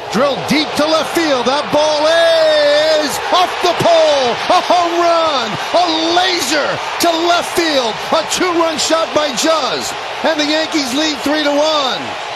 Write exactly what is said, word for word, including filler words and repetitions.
Drilled deep to left field. That ball is off the pole. A home run. A laser to left field. A two-run shot by Judge. And the Yankees lead three to one.